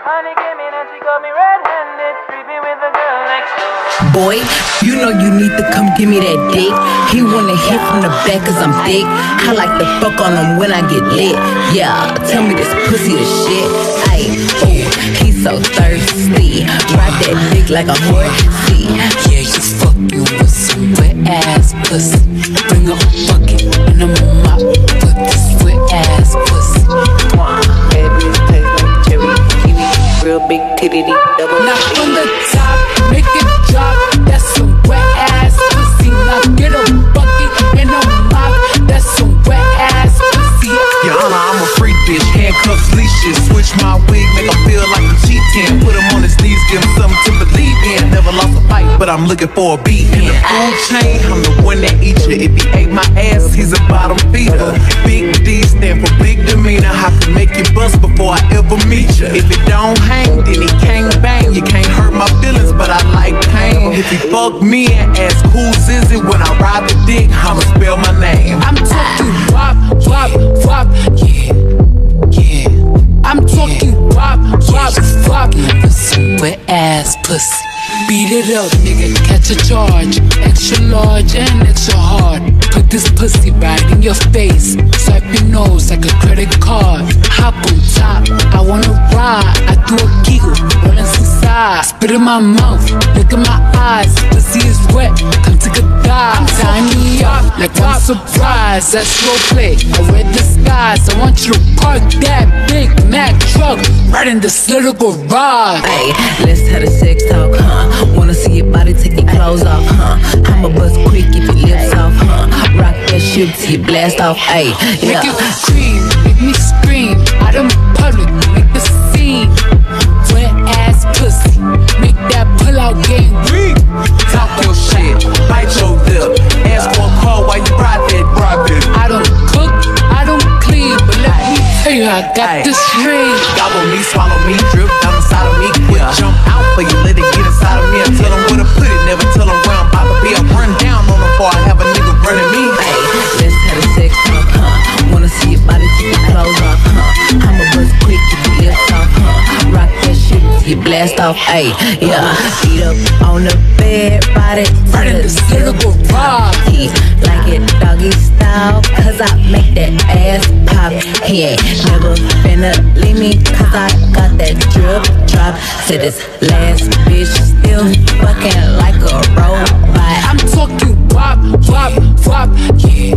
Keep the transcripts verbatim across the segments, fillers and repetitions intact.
Honey came in and she got me red-handed, creeping with the girl next door. Boy, you know you need to come give me that dick. He wanna hit from the back cause I'm thick. I like to fuck on him when I get lit. Yeah, tell me this pussy the shit. Ayy, ooh, he's so thirsty. Ride that dick like a horsey. Yeah, you fucking with some wet ass pussy. Bring a bucket and I'ma mop with this wet ass pussy. Baby, it tastes like cherry kiwi. Real big titty double. Now from the top, make it drop. That's some wet ass pussy. Now get a bucket and a mop. That's some wet ass pussy. Your Honor, I'm a freak bitch. Handcuffs, leashes. Switch my wig, make him feel like a G ten. Put him on his knees, give him something to believe in. Never lost a fight, but I'm looking for a beat. In the food chain, I'm the one that eat you. If he ate my ass, he's a bottom feeder. Big D stand for big demeanor. I can make you bust before I ever meet you. If it don't hang, then he can't bang. You can't hurt my feelings, but I like pain. If he fuck me and ask whose is it when I ride the dick, I'ma spell my name. I'm talking wop, wop, wop, yeah, yeah. I'm talking wop, wop, wop, with some wet ass pussy. Beat it up, nigga, catch a charge. Extra large and extra hard. Put this pussy right in your face. Swipe your nose like a credit card. Hop on top, I wanna ride. I do a giggle, rollin' some sides. Spit in my mouth, look in my eyes. Pussy is wet, come take a dive. Tie me up like I'm surprised. That's role play, I wear disguise. I want you to park that Big Mac truck right in this little garage. Ayy, let's have a sex talk, huh? Wanna see your body, take your clothes off, huh? I'ma bust quick if your lips off, huh? Rock that shit till you blast off, ayy, yeah. Make it scream, make me scream. Out in public, make the scene. Wet ass pussy, make that pull out game green. Talk your shit, bite your lip. Ask for a call while you ride that, ride that. I don't cook, I don't clean, but let me tell you, I got Ay. this ring. Gobble me, swallow me, drip down inside of me. Quick jump out for you, let it get inside of me. I tell him where to put it, never tell him where I'm about to be. I run down on him before I have a nigga running me. Ayy, let's have a sex talk, huh? Wanna see your body, take your clothes off, huh? I'ma bust quick if your lips off, huh? Rock that shit till you blast off, ayy, yeah. Feet up on the bed, ride it Right in this little garage. He like it doggy style, cause I make that ass pop. He ain't never finna leave me, cause I got that drip drop. Said this last bitch still fucking like a robot. I'm talking wop, wop, wop, yeah,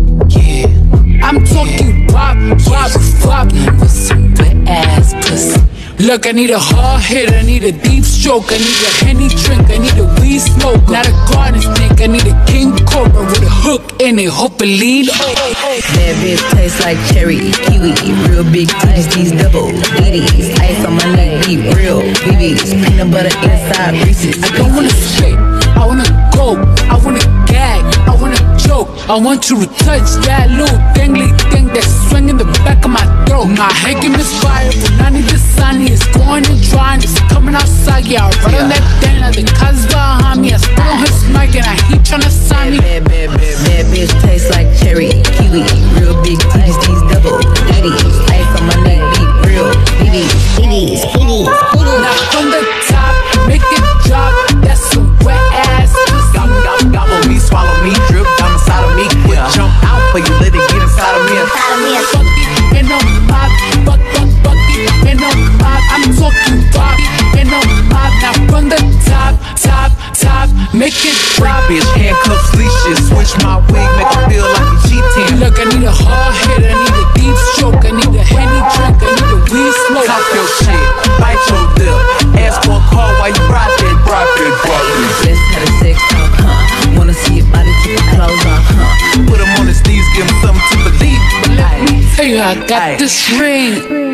yeah. I'm talking wop, wop, wop, with some wet ass pussy. Look, I need a hard hit, I need a deep stroke, I need a Henny drink, I need a weed smoke, not a garden snake, I need a king cobra with a hook in it, hope it lead. That bitch tastes like cherry kiwi. Real big titties, these double ditties. Ice on my neck, deep, real B Bs. Peanut butter inside Reese's. I don't wanna skate, I wanna go, I wanna gag, I wanna joke. I want you to touch that little dangly thing that's swinging the back of my throat. My head can misfire, but I need the sun. It's going and drying, it's coming outside. Yeah, I run on that thing like the cuz behind me. I spit on his mic and I heat tryna sign me. Bad, bad, bad, bad bitch tastes like cherry kiwi. Real big titties, these double ditties. Ice on my neck, deep, real B Bs. B Bs, B Bs, B Bs. Now from the top, make it drop. That's some wet ass pussy. Gobble, gobble, gobble me, swallow me, drip down inside of me. Quick jump out for you, let it get inside of me. Bucket and a mop, buck, buck, bucket and a mop. I'm talking Bobby and a mop. Now from the top, top, top, make it drop. Bitch, handcuffs, leashes. Switch my wig, make it feel like a G ten. Look, I need a hard hit, I need a deep stroke, I need a Henny drink, I need a weed smoke. Talk your shit, bite your lip. Ask for a call while you ride that, ride that, ride that. Let's have a sex talk, huh? Wanna see your body, take your clothes off, huh? Put him on his knees, give him something to believe. Let me tell you, I got Ay. this ring.